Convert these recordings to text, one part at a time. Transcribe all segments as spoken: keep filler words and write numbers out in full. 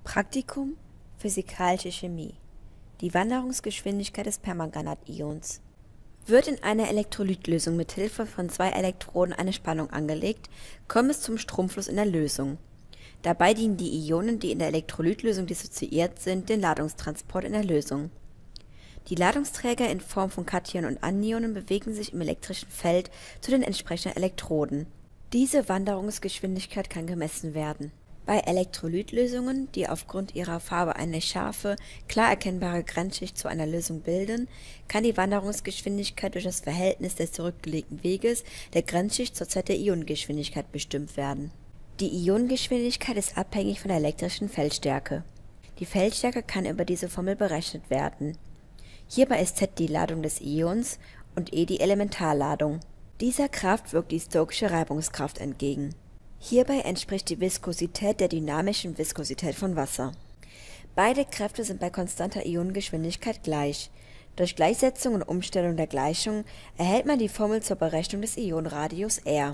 Praktikum Physikalische Chemie. Die Wanderungsgeschwindigkeit des Permanganations. Wird in einer Elektrolytlösung mit Hilfe von zwei Elektroden eine Spannung angelegt, kommt es zum Stromfluss in der Lösung. Dabei dienen die Ionen, die in der Elektrolytlösung dissoziiert sind, dem Ladungstransport in der Lösung. Die Ladungsträger in Form von Kationen und Anionen bewegen sich im elektrischen Feld zu den entsprechenden Elektroden. Diese Wanderungsgeschwindigkeit kann gemessen werden. Bei Elektrolytlösungen, die aufgrund ihrer Farbe eine scharfe, klar erkennbare Grenzschicht zu einer Lösung bilden, kann die Wanderungsgeschwindigkeit durch das Verhältnis des zurückgelegten Weges der Grenzschicht zur Zeit der Ionengeschwindigkeit bestimmt werden. Die Ionengeschwindigkeit ist abhängig von der elektrischen Feldstärke. Die Feldstärke kann über diese Formel berechnet werden. Hierbei ist Z die Ladung des Ions und E die Elementarladung. Dieser Kraft wirkt die Stokesche Reibungskraft entgegen. Hierbei entspricht die Viskosität der dynamischen Viskosität von Wasser. Beide Kräfte sind bei konstanter Ionengeschwindigkeit gleich. Durch Gleichsetzung und Umstellung der Gleichung erhält man die Formel zur Berechnung des Ionenradius R.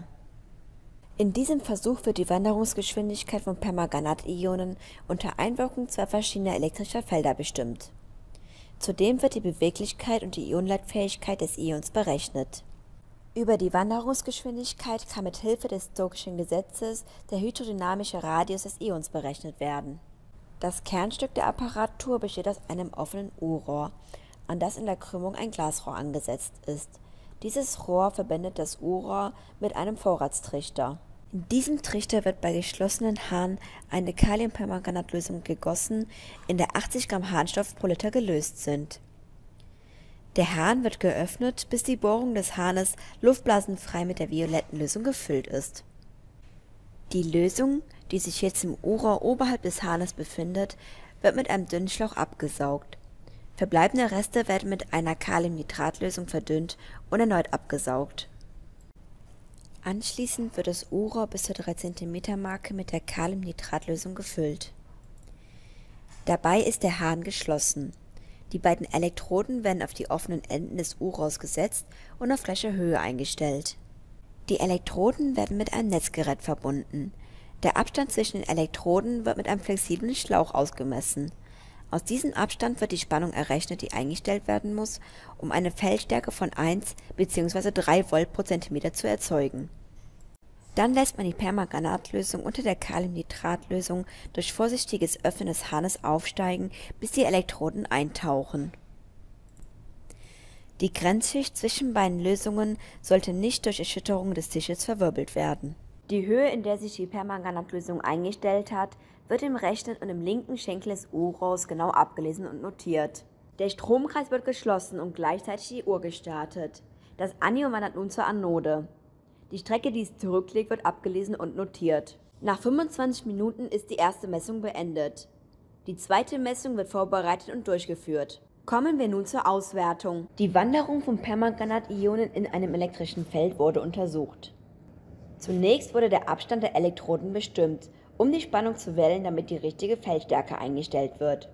In diesem Versuch wird die Wanderungsgeschwindigkeit von Permanganationen unter Einwirkung zwei verschiedener elektrischer Felder bestimmt. Zudem wird die Beweglichkeit und die Ionenleitfähigkeit des Ions berechnet. Über die Wanderungsgeschwindigkeit kann mit Hilfe des Stokeschen Gesetzes der hydrodynamische Radius des Ions berechnet werden. Das Kernstück der Apparatur besteht aus einem offenen U-Rohr, an das in der Krümmung ein Glasrohr angesetzt ist. Dieses Rohr verbindet das U-Rohr mit einem Vorratstrichter. In diesem Trichter wird bei geschlossenen Hahn eine Kaliumpermanganatlösung gegossen, in der achtzig Gramm Harnstoff pro Liter gelöst sind. Der Hahn wird geöffnet, bis die Bohrung des Hahnes luftblasenfrei mit der violetten Lösung gefüllt ist. Die Lösung, die sich jetzt im U-Rohr oberhalb des Hahnes befindet, wird mit einem Dünnschlauch abgesaugt. Verbleibende Reste werden mit einer Kaliumnitratlösung verdünnt und erneut abgesaugt. Anschließend wird das U-Rohr bis zur drei Zentimeter Marke mit der Kaliumnitratlösung gefüllt. Dabei ist der Hahn geschlossen. Die beiden Elektroden werden auf die offenen Enden des U-Rohrs gesetzt und auf gleicher Höhe eingestellt. Die Elektroden werden mit einem Netzgerät verbunden. Der Abstand zwischen den Elektroden wird mit einem flexiblen Schlauch ausgemessen. Aus diesem Abstand wird die Spannung errechnet, die eingestellt werden muss, um eine Feldstärke von eins bzw. drei Volt pro Zentimeter zu erzeugen. Dann lässt man die Permanganatlösung unter der Kaliumnitratlösung durch vorsichtiges Öffnen des Hahnes aufsteigen, bis die Elektroden eintauchen. Die Grenzschicht zwischen beiden Lösungen sollte nicht durch Erschütterung des Tisches verwirbelt werden. Die Höhe, in der sich die Permanganatlösung eingestellt hat, wird im rechten und im linken Schenkel des U-Rohrs genau abgelesen und notiert. Der Stromkreis wird geschlossen und gleichzeitig die Uhr gestartet. Das Anion wandert nun zur Anode. Die Strecke, die es zurücklegt, wird abgelesen und notiert. Nach fünfundzwanzig Minuten ist die erste Messung beendet. Die zweite Messung wird vorbereitet und durchgeführt. Kommen wir nun zur Auswertung. Die Wanderung von Permanganationen in einem elektrischen Feld wurde untersucht. Zunächst wurde der Abstand der Elektroden bestimmt, um die Spannung zu wählen, damit die richtige Feldstärke eingestellt wird.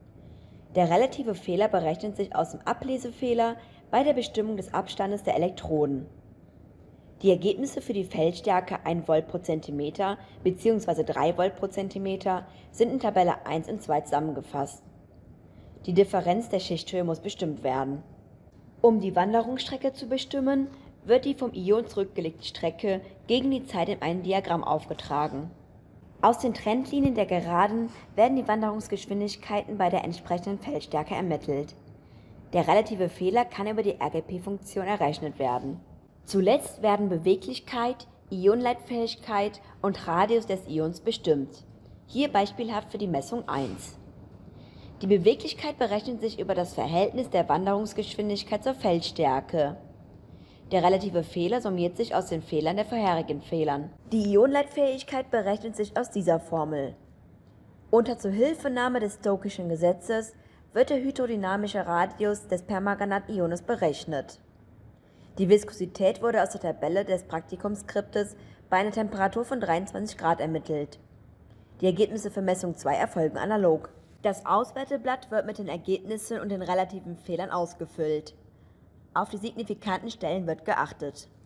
Der relative Fehler berechnet sich aus dem Ablesefehler bei der Bestimmung des Abstandes der Elektroden. Die Ergebnisse für die Feldstärke ein Volt pro Zentimeter bzw. drei Volt pro Zentimeter sind in Tabelle eins und zwei zusammengefasst. Die Differenz der Schichthöhe muss bestimmt werden. Um die Wanderungsstrecke zu bestimmen, wird die vom Ion zurückgelegte Strecke gegen die Zeit in einem Diagramm aufgetragen. Aus den Trendlinien der Geraden werden die Wanderungsgeschwindigkeiten bei der entsprechenden Feldstärke ermittelt. Der relative Fehler kann über die R G P-Funktion errechnet werden. Zuletzt werden Beweglichkeit, Ionenleitfähigkeit und Radius des Ions bestimmt. Hier beispielhaft für die Messung eins. Die Beweglichkeit berechnet sich über das Verhältnis der Wanderungsgeschwindigkeit zur Feldstärke. Der relative Fehler summiert sich aus den Fehlern der vorherigen Fehlern. Die Ionenleitfähigkeit berechnet sich aus dieser Formel. Unter Zuhilfenahme des Stokeschen Gesetzes wird der hydrodynamische Radius des Permanganations berechnet. Die Viskosität wurde aus der Tabelle des Praktikumsskriptes bei einer Temperatur von dreiundzwanzig Grad ermittelt. Die Ergebnisse für Messung zwei erfolgen analog. Das Auswerteblatt wird mit den Ergebnissen und den relativen Fehlern ausgefüllt. Auf die signifikanten Stellen wird geachtet.